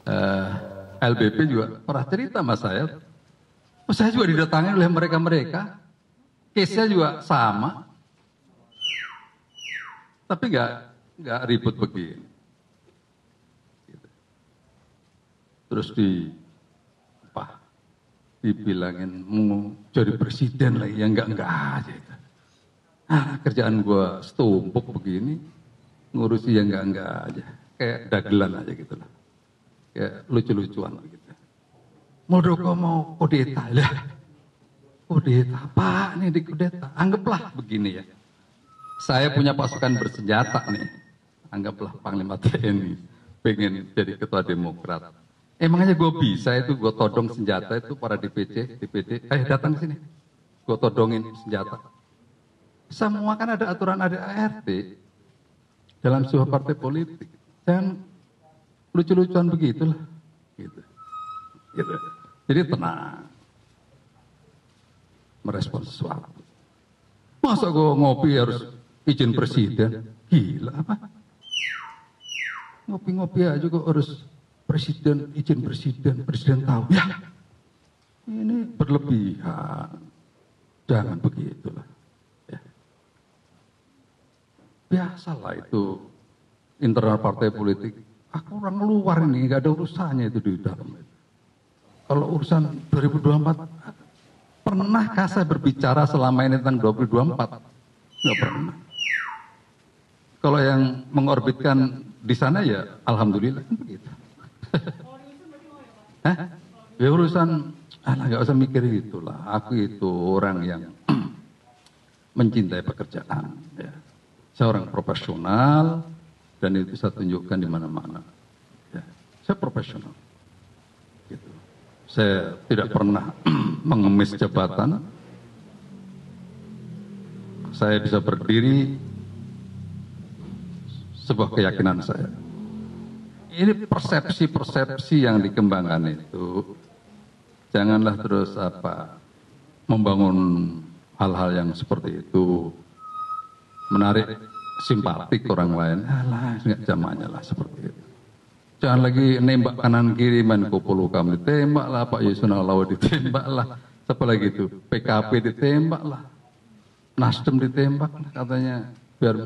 eh, LBP juga pernah cerita sama saya. Oh, saya juga didatangi oleh mereka-mereka. Case-nya juga sama. Tapi nggak ribut begini. Gitu. Terus dibilangin mau jadi presiden lagi, ya enggak aja itu. Kerjaan gue setumpuk begini, ngurusi yang enggak aja. Kayak dagelan aja gitu lah. Kayak lucu-lucuan gitu. Muldoko mau kudeta lah. Kudeta apa nih di kudeta? Anggaplah begini ya. Saya punya pasukan bersenjata nih. Anggaplah Panglima TNI. Pengen jadi ketua Demokrat. Emangnya gue bisa itu, gue todong senjata itu para DPD, datang ke sini. Gue todongin senjata. Semua kan ada aturan, ada ART dalam sebuah partai politik. Jangan lucu-lucuan begitulah. Gitu. Jadi tenang. Merespon sesuatu. Masa gue ngopi harus izin presiden? Gila apa? Ngopi-ngopi aja kok harus presiden, izin presiden tahu. Ya, ini berlebihan. Jangan begitulah. Ya. Biasalah itu internal partai politik. Aku orang luar ini, nggak ada urusannya itu di dalam itu. Kalau urusan 2024, pernahkah saya berbicara selama ini tentang 2024? Nggak pernah. Kalau yang mengorbitkan di sana ya, alhamdulillah kan begitu. Ya urusan, nggak usah mikir itulah. Aku itu orang yang mencintai pekerjaan. Ya. Saya orang profesional dan itu saya tunjukkan di mana-mana. Ya. Saya profesional. Gitu. Saya tidak pernah mengemis jabatan. Saya bisa berdiri sebuah keyakinan saya. Ini persepsi-persepsi yang dikembangkan itu, janganlah terus membangun hal-hal yang seperti itu, menarik simpatik orang lain. Nggak zamannya lah seperti itu. Jangan lagi nembak kanan kiri, Menko Polhukam ditembak lah, Pak Yasona Lawal ditembak lah, siapa lagi itu, PKP ditembak lah, Nasdem ditembak lah, katanya biar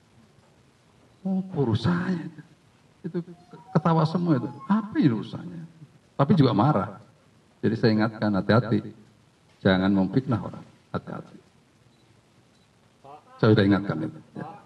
urusannya itu ketawa semua itu, apa ini urusannya? Tapi juga marah. Jadi saya ingatkan, hati-hati, jangan memfitnah orang, hati-hati. Saya sudah ingatkan itu. Ya.